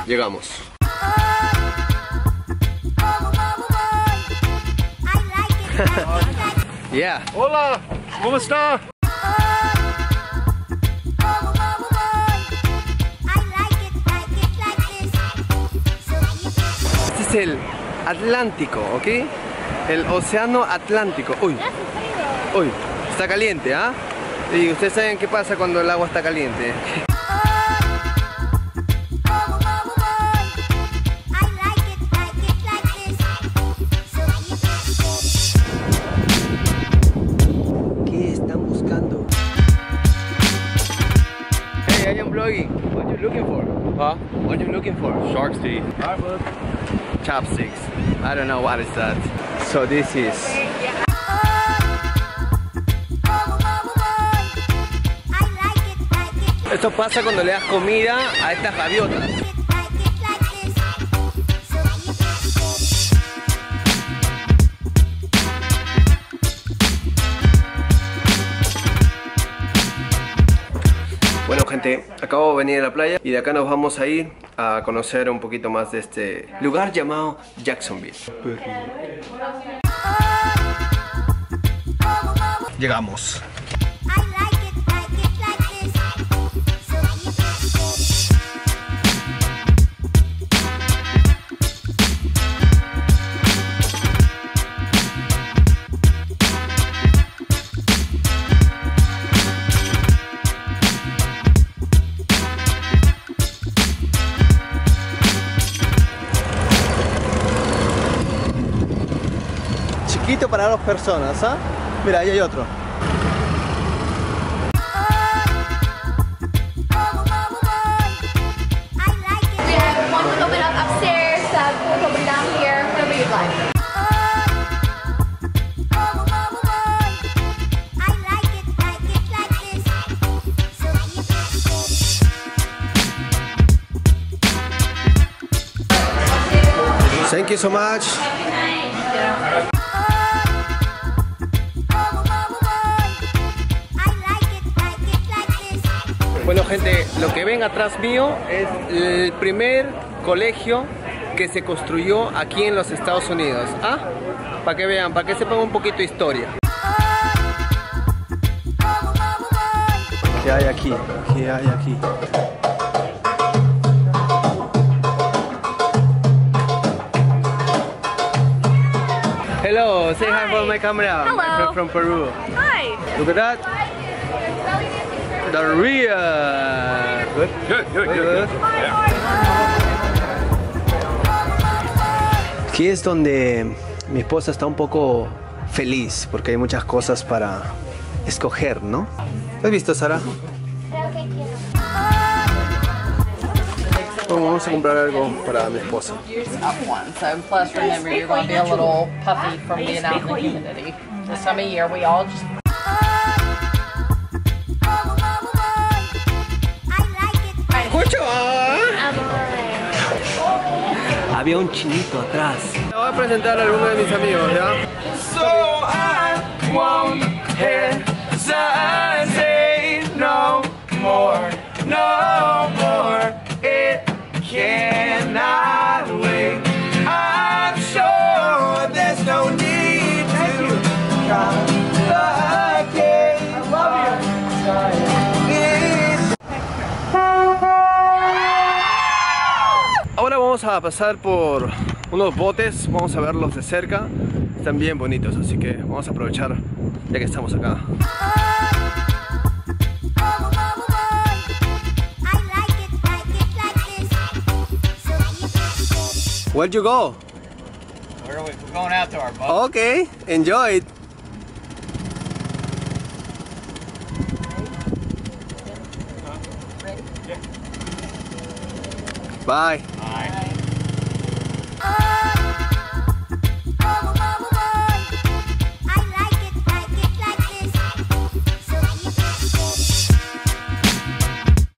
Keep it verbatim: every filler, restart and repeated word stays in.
Llegamos. Yeah. Hola, ¿cómo está? Este es el Atlántico, ¿ok? El océano Atlántico. Uy, uy, está caliente, ¿ah? ¿eh? Y ustedes saben qué pasa cuando el agua está caliente. ¿Qué están buscando? Hey, I am vlogging. What you looking for? Huh? What you looking for? Shark's teeth. Alright, bud. Chopsticks. I don't know what is that. So this is. Esto pasa cuando le das comida a estas gaviotas. Bueno gente, acabo de venir a la playa y de acá nos vamos a ir a conocer un poquito más de este lugar llamado Jacksonville. Llegamos. Chiquito para dos personas, ¿ah? ¿eh? Mira, ahí hay otro. Thank you so much. Bueno gente, lo que ven atrás mío es el primer colegio que se construyó aquí en los Estados Unidos. ¿Ah? Para que vean, para que sepan un poquito de historia. ¿Qué hay aquí? ¿Qué hay aquí? Hello, say hi, hi for my camera. Hello. My friend from Peru. Hi. Look at that. The real. Good. Good, good, good. good. Aquí es donde mi esposa está un poco feliz porque hay muchas cosas para escoger, ¿no? ¿Has visto, Sara? Bueno, vamos a comprar algo para mi esposa. Up one. So plus remember you're going to be a little puffy from being out in the humidity. This time of year we all just ¡Escucho! Había un chinito atrás. Te voy a presentar a alguno de mis amigos, ¿ya? So I won't hesitate no more, no more. It cannot wait. I'm sure there's no need to complicate. I love you. Ahora vamos a pasar por unos botes, vamos a verlos de cerca. Están bien bonitos, así que vamos a aprovechar ya que estamos acá. Where'd you go? we're going out to our boat. Okay, enjoy it. Bye. Bye. Oh.